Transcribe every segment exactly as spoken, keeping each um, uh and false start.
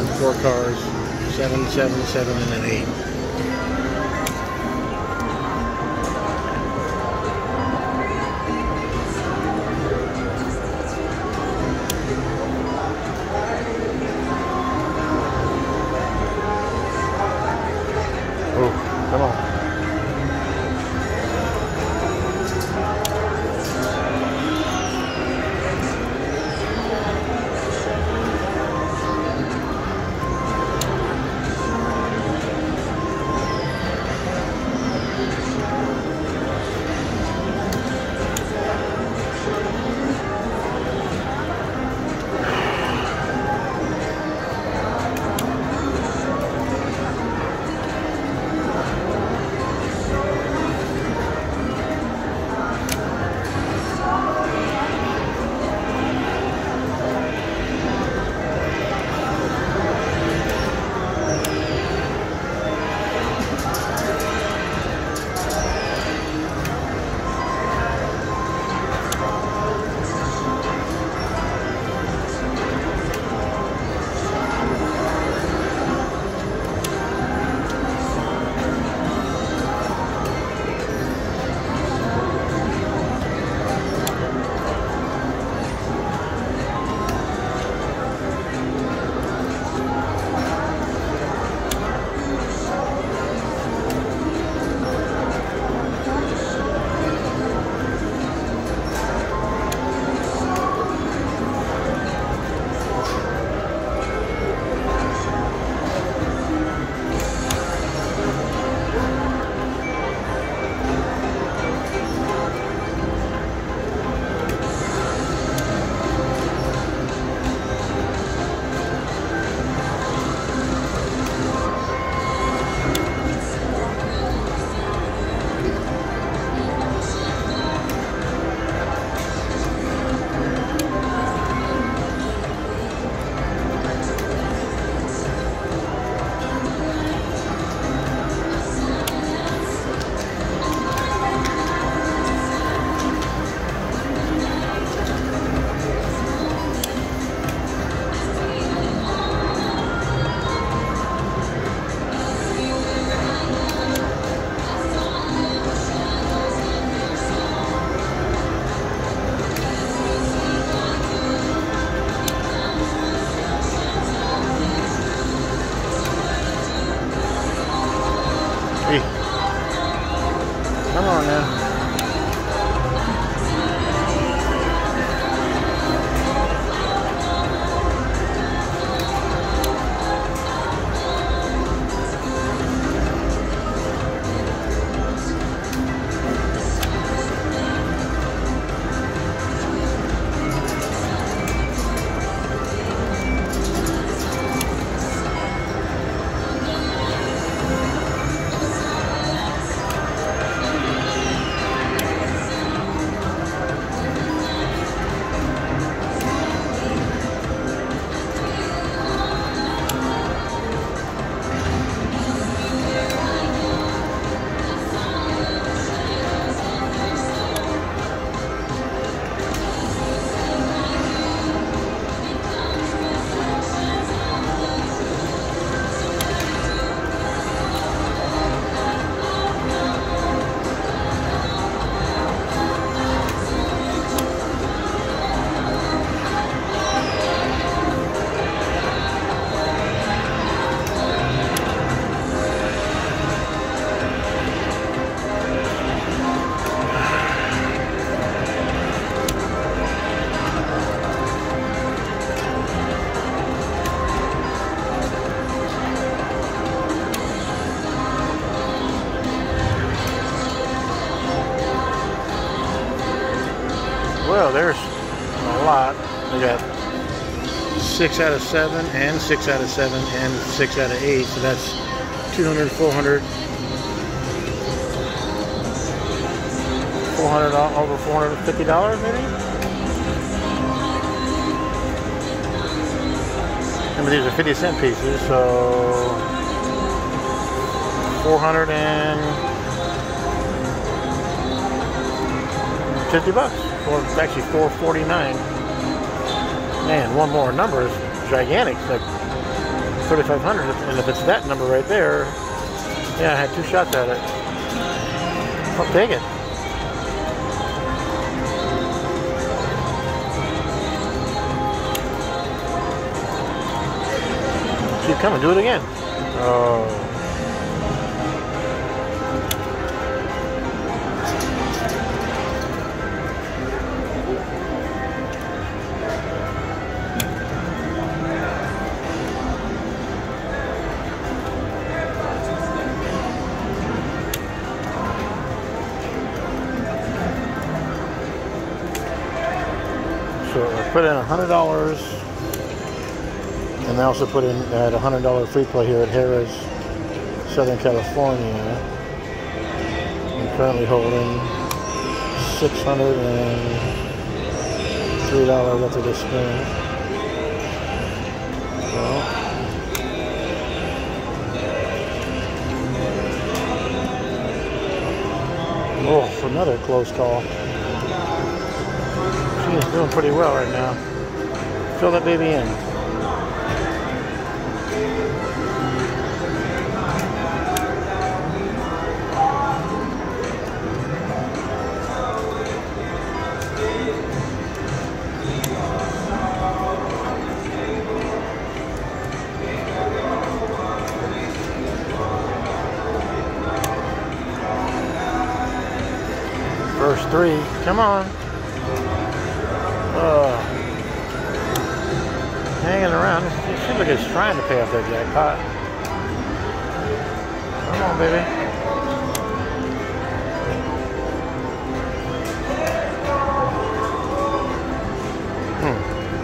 ten, four cars, seven, seven, seven, and an eight. Oh, come on. Come on now. Well, there's a lot. We got six out of seven and six out of seven and six out of eight. So that's two hundred, four hundred, four hundred, over four hundred fifty dollars maybe? Remember, these are fifty cent pieces, so four hundred fifty bucks. Or it's actually four forty-nine. Man, one more number is gigantic. It's like thirty-five hundred, and if it's that number right there, yeah, I had two shots at it. I'll take it. Keep coming, do it again. Oh. So I put in a hundred dollars, and I also put in at a hundred dollar free play here at Harrah's, Southern California. I'm currently holding six hundred and three dollars left of this spin. Well, oh, another close call. She's doing pretty well right now. Fill that baby in. First three, come on. Uh, hanging around. It seems like it's trying to pay off that jackpot. Come on, baby. Hmm.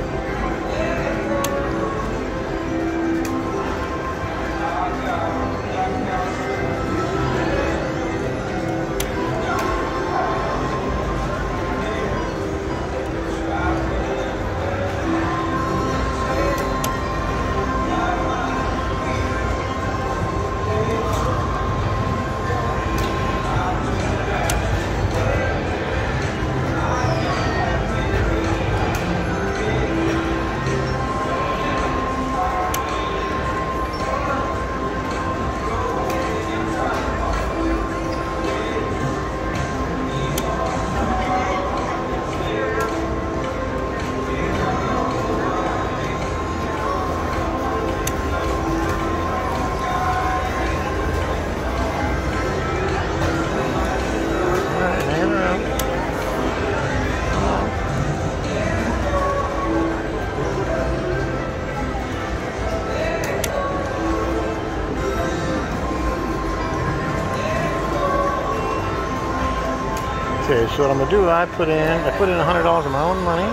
Okay, so what I'm gonna do, I put in, I put in a hundred dollars of my own money.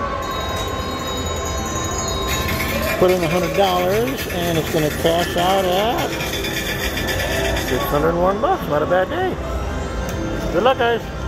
Put in a hundred dollars, and it's gonna cash out at six hundred and one bucks. Not a bad day. Good luck, guys.